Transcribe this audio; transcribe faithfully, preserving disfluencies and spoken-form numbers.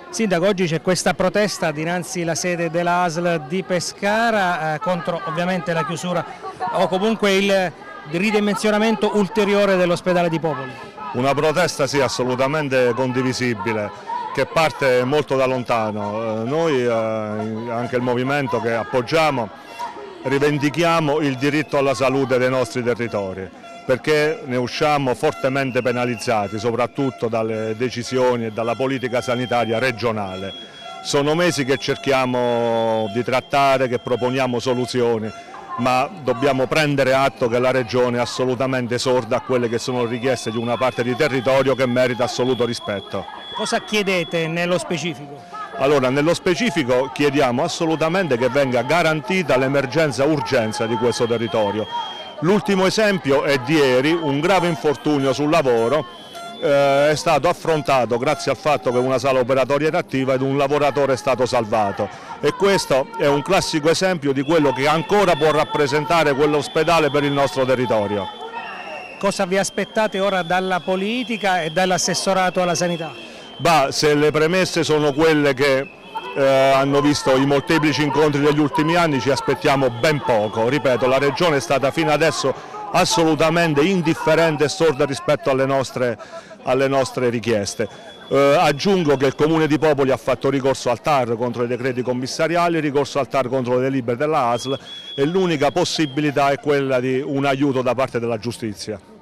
Sindaco, oggi c'è questa protesta dinanzi alla sede della A S L di Pescara eh, contro ovviamente la chiusura o comunque il ridimensionamento ulteriore dell'ospedale di Popoli. Una protesta sì, assolutamente condivisibile, che parte molto da lontano. Noi, eh, anche il movimento che appoggiamo, rivendichiamo il diritto alla salute dei nostri territori, perché ne usciamo fortemente penalizzati, soprattutto dalle decisioni e dalla politica sanitaria regionale. Sono mesi che cerchiamo di trattare, che proponiamo soluzioni, ma dobbiamo prendere atto che la Regione è assolutamente sorda a quelle che sono richieste di una parte di territorio che merita assoluto rispetto. Cosa chiedete nello specifico? Allora, nello specifico chiediamo assolutamente che venga garantita l'emergenza urgenza di questo territorio. L'ultimo esempio è di ieri, un grave infortunio sul lavoro eh, è stato affrontato grazie al fatto che una sala operatoria era attiva ed un lavoratore è stato salvato, e questo è un classico esempio di quello che ancora può rappresentare quell'ospedale per il nostro territorio. Cosa vi aspettate ora dalla politica e dall'assessorato alla sanità? Bah, se le premesse sono quelle che Eh, hanno visto i molteplici incontri degli ultimi anni, ci aspettiamo ben poco. Ripeto, la Regione è stata fino adesso assolutamente indifferente e sorda rispetto alle nostre, alle nostre richieste. Eh, aggiungo che il Comune di Popoli ha fatto ricorso al T A R contro i decreti commissariali, ricorso al T A R contro le delibere della A S L, e l'unica possibilità è quella di un aiuto da parte della giustizia.